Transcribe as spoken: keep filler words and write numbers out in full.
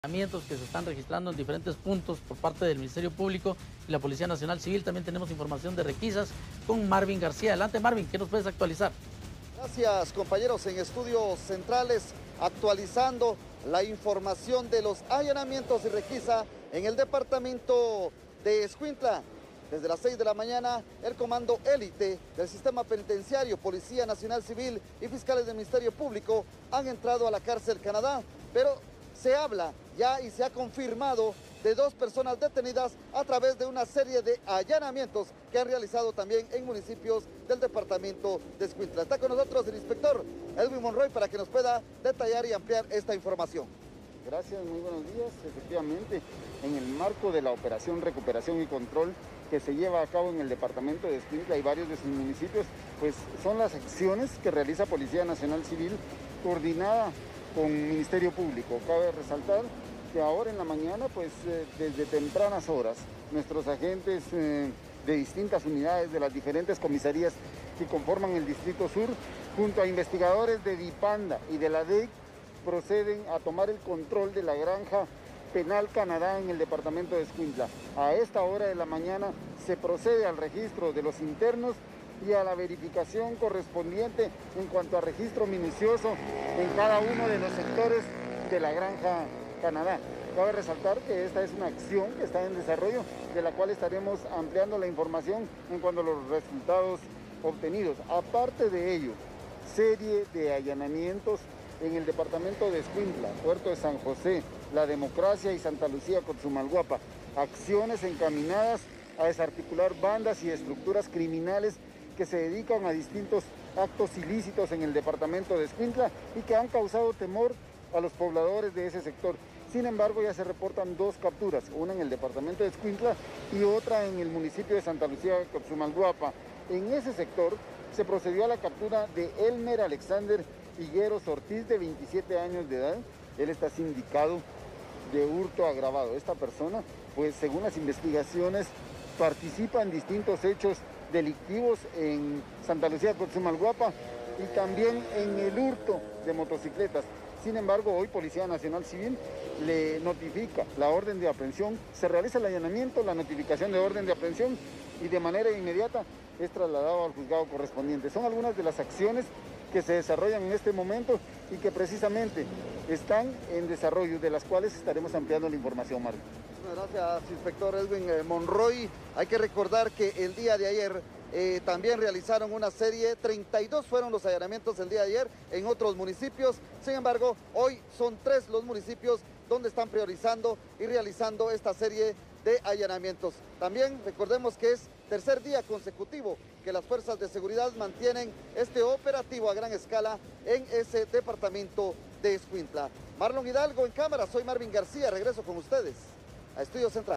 Que se están registrando en diferentes puntos por parte del Ministerio Público y la Policía Nacional Civil. También tenemos información de requisas con Marvin García. Adelante, Marvin, ¿qué nos puedes actualizar? Gracias, compañeros, en estudios centrales, actualizando la información de los allanamientos y requisa en el departamento de Escuintla. Desde las seis de la mañana, el comando élite del sistema penitenciario, Policía Nacional Civil y fiscales del Ministerio Público han entrado a la cárcel Canadá, pero se habla ya y se ha confirmado de dos personas detenidas a través de una serie de allanamientos que han realizado también en municipios del departamento de Escuintla. Está con nosotros el inspector Edwin Monroy para que nos pueda detallar y ampliar esta información. Gracias, muy buenos días. Efectivamente, en el marco de la operación Recuperación y Control que se lleva a cabo en el departamento de Escuintla y varios de sus municipios, pues son las acciones que realiza Policía Nacional Civil coordinada con Ministerio Público. Cabe resaltar que ahora en la mañana, pues eh, desde tempranas horas, nuestros agentes eh, de distintas unidades de las diferentes comisarías que conforman el Distrito Sur, junto a investigadores de Dipanda y de la D E C, proceden a tomar el control de la granja penal Canadá en el departamento de Escuintla. A esta hora de la mañana se procede al registro de los internos y a la verificación correspondiente en cuanto a registro minucioso en cada uno de los sectores de la granja Canadá. Cabe resaltar que esta es una acción que está en desarrollo, de la cual estaremos ampliando la información en cuanto a los resultados obtenidos. Aparte de ello, serie de allanamientos en el departamento de Escuintla, Puerto de San José, La Democracia y Santa Lucía, Cotzumalguapa. Acciones encaminadas a desarticular bandas y estructuras criminales que se dedican a distintos actos ilícitos en el departamento de Escuintla y que han causado temor a los pobladores de ese sector. Sin embargo, ya se reportan dos capturas, una en el departamento de Escuintla y otra en el municipio de Santa Lucía, Cotzumalguapa. En ese sector se procedió a la captura de Elmer Alexander Higueros Ortiz, de veintisiete años de edad. Él está sindicado de hurto agravado. Esta persona, pues según las investigaciones, participa en distintos hechos delictivos en Santa Lucía, Cotzumalguapa y también en el hurto de motocicletas. Sin embargo, hoy Policía Nacional Civil le notifica la orden de aprehensión, se realiza el allanamiento, la notificación de orden de aprehensión y de manera inmediata es trasladado al juzgado correspondiente. Son algunas de las acciones que se desarrollan en este momento y que precisamente están en desarrollo, de las cuales estaremos ampliando la información, Mario. Muchas gracias, inspector Edwin Monroy. Hay que recordar que el día de ayer eh, también realizaron una serie, treinta y dos fueron los allanamientos el día de ayer en otros municipios. Sin embargo, hoy son tres los municipios donde están priorizando y realizando esta serie de allanamientos. También recordemos que es tercer día consecutivo que las fuerzas de seguridad mantienen este operativo a gran escala en ese departamento de Escuintla. Marlon Hidalgo en cámara, soy Marvin García, regreso con ustedes a Estudio Central.